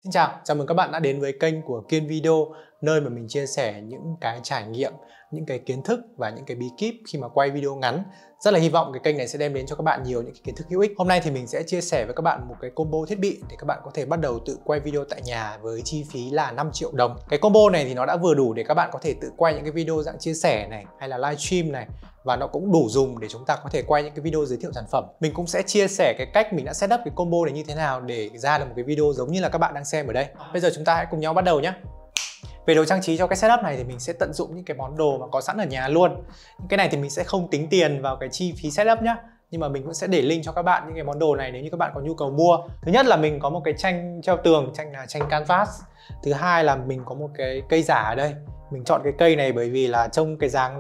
Xin chào, chào mừng các bạn đã đến với kênh của Kiên Video, nơi mà mình chia sẻ những cái trải nghiệm, những cái kiến thức và những cái bí kíp khi mà quay video ngắn. Rất là hy vọng cái kênh này sẽ đem đến cho các bạn nhiều những cái kiến thức hữu ích. Hôm nay thì mình sẽ chia sẻ với các bạn một cái combo thiết bị để các bạn có thể bắt đầu tự quay video tại nhà với chi phí là 5 triệu đồng. Cái combo này thì nó đã vừa đủ để các bạn có thể tự quay những cái video dạng chia sẻ này hay là livestream này, và nó cũng đủ dùng để chúng ta có thể quay những cái video giới thiệu sản phẩm. Mình cũng sẽ chia sẻ cái cách mình đã setup cái combo này như thế nào để ra được một cái video giống như là các bạn đang xem ở đây. Bây giờ chúng ta hãy cùng nhau bắt đầu nhé. Về đồ trang trí cho cái setup này thì mình sẽ tận dụng những cái món đồ mà có sẵn ở nhà luôn. Cái này thì mình sẽ không tính tiền vào cái chi phí setup nhá, nhưng mà mình cũng sẽ để link cho các bạn những cái món đồ này nếu như các bạn có nhu cầu mua. Thứ nhất là mình có một cái tranh treo tường, tranh là tranh canvas. Thứ hai là mình có một cái cây giả ở đây. Mình chọn cái cây này bởi vì là trông cái dáng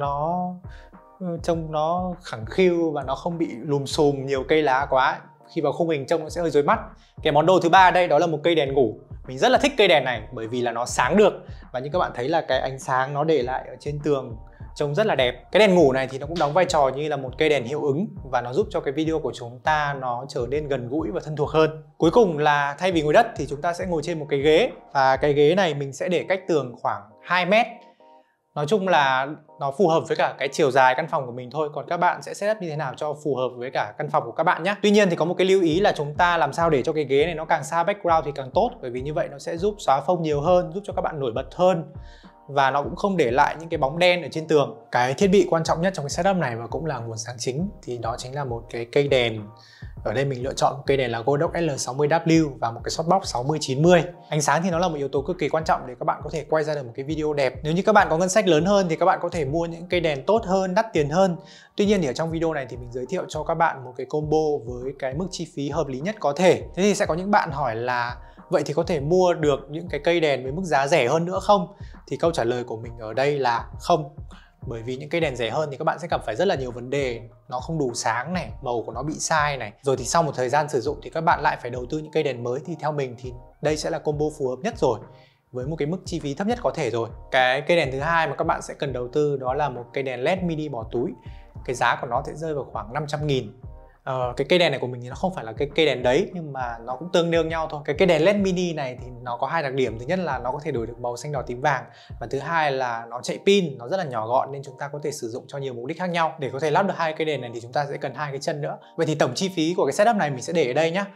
trông nó khẳng khiu và nó không bị lùm xùm nhiều cây lá quá. Khi vào khung hình trông nó sẽ hơi rối mắt. Cái món đồ thứ ba ở đây đó là một cây đèn ngủ. Mình rất là thích cây đèn này bởi vì là nó sáng được, và như các bạn thấy là cái ánh sáng nó để lại ở trên tường trông rất là đẹp. Cái đèn ngủ này thì nó cũng đóng vai trò như là một cây đèn hiệu ứng và nó giúp cho cái video của chúng ta nó trở nên gần gũi và thân thuộc hơn. Cuối cùng là thay vì ngồi đất thì chúng ta sẽ ngồi trên một cái ghế, và cái ghế này mình sẽ để cách tường khoảng 2 mét. Nói chung là nó phù hợp với cả cái chiều dài căn phòng của mình thôi, còn các bạn sẽ setup như thế nào cho phù hợp với cả căn phòng của các bạn nhé. Tuy nhiên thì có một cái lưu ý là chúng ta làm sao để cho cái ghế này nó càng xa background thì càng tốt, bởi vì như vậy nó sẽ giúp xóa phông nhiều hơn, giúp cho các bạn nổi bật hơn, và nó cũng không để lại những cái bóng đen ở trên tường. Cái thiết bị quan trọng nhất trong cái setup này và cũng là nguồn sáng chính thì đó chính là một cái cây đèn. Ở đây mình lựa chọn một cây đèn là Godox L60W và một cái softbox 60-90. Ánh sáng thì nó là một yếu tố cực kỳ quan trọng để các bạn có thể quay ra được một cái video đẹp. Nếu như các bạn có ngân sách lớn hơn thì các bạn có thể mua những cây đèn tốt hơn, đắt tiền hơn. Tuy nhiên thì ở trong video này thì mình giới thiệu cho các bạn một cái combo với cái mức chi phí hợp lý nhất có thể. Thế thì sẽ có những bạn hỏi là vậy thì có thể mua được những cái cây đèn với mức giá rẻ hơn nữa không? Thì câu trả lời của mình ở đây là không. Bởi vì những cây đèn rẻ hơn thì các bạn sẽ gặp phải rất là nhiều vấn đề. Nó không đủ sáng này, màu của nó bị sai này. Rồi thì sau một thời gian sử dụng thì các bạn lại phải đầu tư những cây đèn mới. Thì theo mình thì đây sẽ là combo phù hợp nhất rồi, với một cái mức chi phí thấp nhất có thể rồi. Cái cây đèn thứ hai mà các bạn sẽ cần đầu tư đó là một cây đèn LED mini bỏ túi. Cái giá của nó sẽ rơi vào khoảng 500.000. Cái cây đèn này của mình thì nó không phải là cái cây đèn đấy, nhưng mà nó cũng tương đương nhau thôi. Cái cây đèn LED mini này thì nó có hai đặc điểm. Thứ nhất là nó có thể đổi được màu xanh đỏ tím vàng, và thứ hai là nó chạy pin, nó rất là nhỏ gọn nên chúng ta có thể sử dụng cho nhiều mục đích khác nhau. Để có thể lắp được hai cây đèn này thì chúng ta sẽ cần hai cái chân nữa. Vậy thì tổng chi phí của cái setup này mình sẽ để ở đây nhá.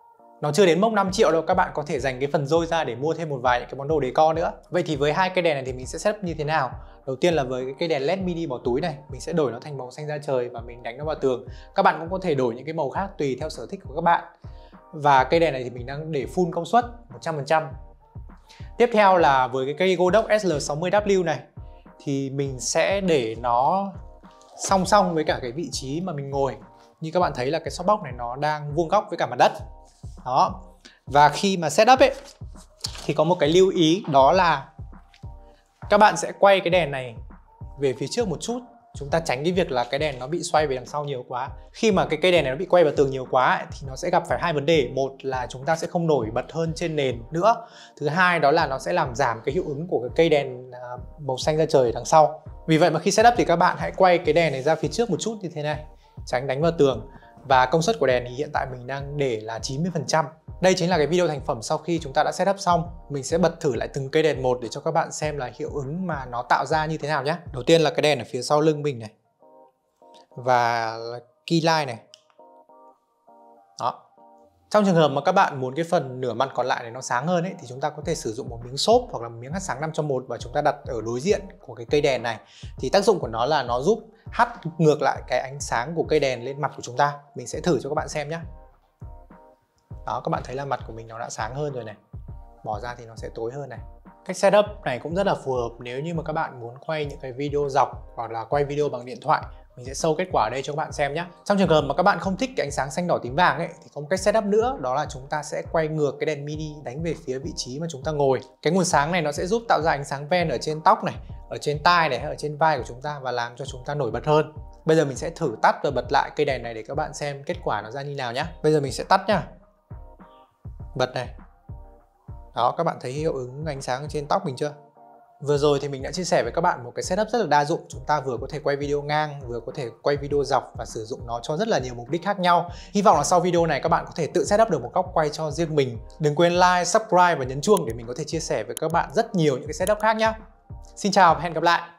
Nó chưa đến mốc 5 triệu đâu, các bạn có thể dành cái phần dôi ra để mua thêm một vài những cái món đồ decor nữa. Vậy thì với hai cây đèn này thì mình sẽ setup như thế nào? Đầu tiên là với cái cây đèn LED mini bỏ túi này, mình sẽ đổi nó thành màu xanh da trời và mình đánh nó vào tường. Các bạn cũng có thể đổi những cái màu khác tùy theo sở thích của các bạn. Và cây đèn này thì mình đang để full công suất 100%. Tiếp theo là với cái cây Godox SL60W này thì mình sẽ để nó song song với cả cái vị trí mà mình ngồi. Như các bạn thấy là cái softbox này nó đang vuông góc với cả mặt đất. Đó. Và khi mà setup ấy thì có một cái lưu ý, đó là các bạn sẽ quay cái đèn này về phía trước một chút. Chúng ta tránh cái việc là cái đèn nó bị xoay về đằng sau nhiều quá. Khi mà cái cây đèn này nó bị quay vào tường nhiều quá ấy, thì nó sẽ gặp phải hai vấn đề. Một là chúng ta sẽ không nổi bật hơn trên nền nữa. Thứ hai đó là nó sẽ làm giảm cái hiệu ứng của cái cây đèn màu xanh da trời đằng sau. Vì vậy mà khi setup thì các bạn hãy quay cái đèn này ra phía trước một chút như thế này, tránh đánh vào tường. Và công suất của đèn thì hiện tại mình đang để là 90%. Đây chính là cái video thành phẩm sau khi chúng ta đã setup xong. Mình sẽ bật thử lại từng cây đèn một để cho các bạn xem là hiệu ứng mà nó tạo ra như thế nào nhé. Đầu tiên là cái đèn ở phía sau lưng mình này, và key light này. Đó. Trong trường hợp mà các bạn muốn cái phần nửa mặt còn lại này nó sáng hơn ấy, thì chúng ta có thể sử dụng một miếng xốp hoặc là một miếng hắt sáng 5 trong 1 và chúng ta đặt ở đối diện của cái cây đèn này. Thì tác dụng của nó là nó giúp hắt ngược lại cái ánh sáng của cây đèn lên mặt của chúng ta. Mình sẽ thử cho các bạn xem nhé. Đó, các bạn thấy là mặt của mình nó đã sáng hơn rồi này. Bỏ ra thì nó sẽ tối hơn này. Cách setup này cũng rất là phù hợp nếu như mà các bạn muốn quay những cái video dọc hoặc là quay video bằng điện thoại. Mình sẽ show kết quả ở đây cho các bạn xem nhé. Trong trường hợp mà các bạn không thích cái ánh sáng xanh đỏ tím vàng ấy, thì có một cách setup nữa, đó là chúng ta sẽ quay ngược cái đèn mini đánh về phía vị trí mà chúng ta ngồi. Cái nguồn sáng này nó sẽ giúp tạo ra ánh sáng ven ở trên tóc này, ở trên tai này, hay ở trên vai của chúng ta và làm cho chúng ta nổi bật hơn. Bây giờ mình sẽ thử tắt và bật lại cây đèn này để các bạn xem kết quả nó ra như nào nhé. Bây giờ mình sẽ tắt nhá. Bật này. Đó, các bạn thấy hiệu ứng ánh sáng trên tóc mình chưa? Vừa rồi thì mình đã chia sẻ với các bạn một cái setup rất là đa dụng. Chúng ta vừa có thể quay video ngang, vừa có thể quay video dọc và sử dụng nó cho rất là nhiều mục đích khác nhau. Hy vọng là sau video này các bạn có thể tự setup được một góc quay cho riêng mình. Đừng quên like, subscribe và nhấn chuông để mình có thể chia sẻ với các bạn rất nhiều những cái setup khác nhé. Xin chào và hẹn gặp lại.